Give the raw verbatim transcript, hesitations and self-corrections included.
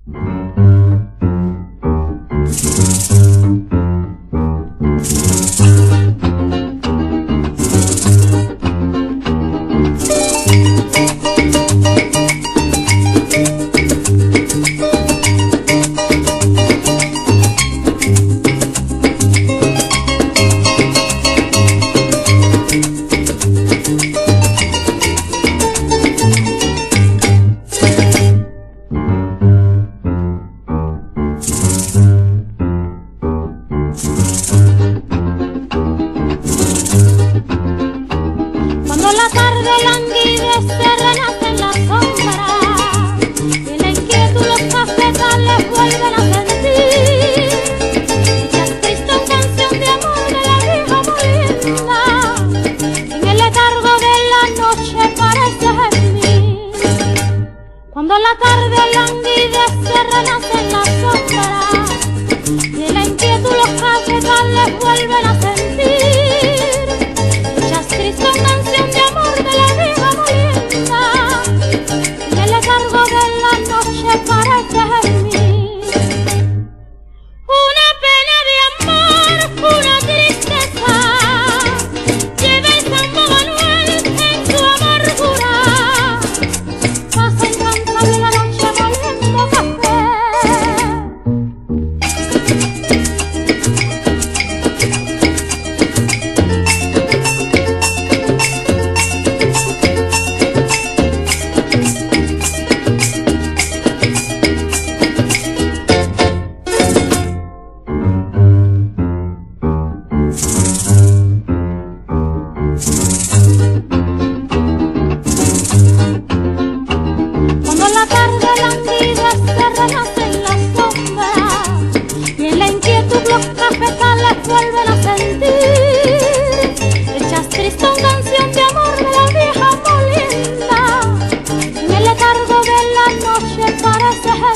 Cuando la tarde languidece, renace en la sombra, y la inquietud los cafetales vuelven a sentir. Dichas tristes canción de amor de la vieja molinda, en el letargo de la noche parece gemir. Cuando la tarde languidece, renace en la sombra, y la inquietud los cafetales vuelven a sentir. Los cafetales vuelven a sentir. Echas triste canción de amor de la vieja molinda, en el letargo de la noche parece